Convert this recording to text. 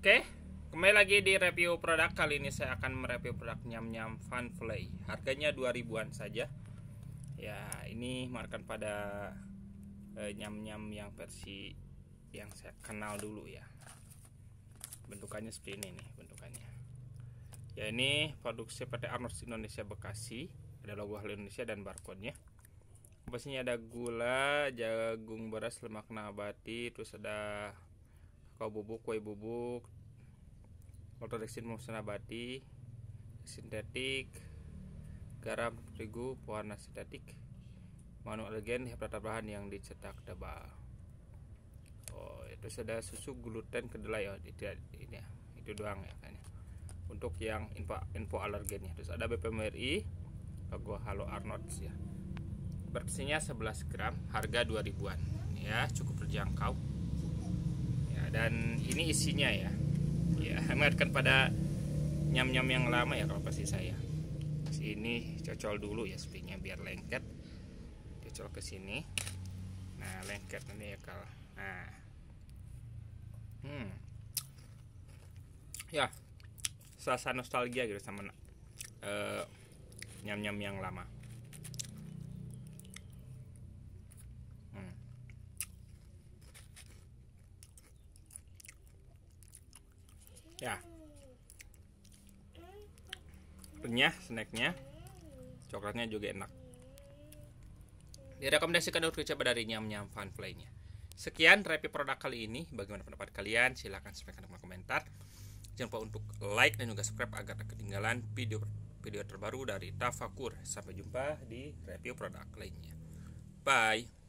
Oke, kembali lagi di review produk. Kali ini saya akan mereview produk Nyam-Nyam Fun Play. Harganya 2000-an saja. Ya, ini markan pada Nyam-Nyam yang versi yang saya kenal dulu ya. Bentukannya seperti ini nih bentukannya. Ya, ini produksi PT Arnold Indonesia Bekasi. Ada logo Halo Indonesia dan barcode-nya. Pastinya ada gula, jagung beras, lemak nabati, terus ada kakao bubuk, kue bubuk, maltodextrin musnah nabati, sintetik, garam terigu, pewarna sintetik, manu alergen, hepat tambahan yang dicetak tebal. Oh, itu ada susu gluten kedelai ya, ini ya, itu doang ya kayaknya. Untuk yang info alergennya, terus ada BPMRI, logo Halo Arnold ya. Bersihnya 11 gram, harga 2000-an ya, cukup terjangkau ya. Dan ini isinya ya, mengingatkan pada nyam-nyam yang lama ya kalau pasti saya. Sini cocol dulu ya sepertinya biar lengket, cocol ke sini. Nah, lengket nanti ya kalau. Nah, ya, selasa nostalgia gitu sama nyam-nyam yang lama. Ya, renyah snacknya, coklatnya juga enak. Direkomendasikan untuk dicoba dari Nyam-Nyam Fun Play-nya. Sekian review produk kali ini. Bagaimana pendapat kalian? Silahkan sampaikan di komentar. Jangan lupa untuk like dan juga subscribe agar tak ketinggalan video terbaru dari Tafakur. Sampai jumpa di review produk lainnya. Bye.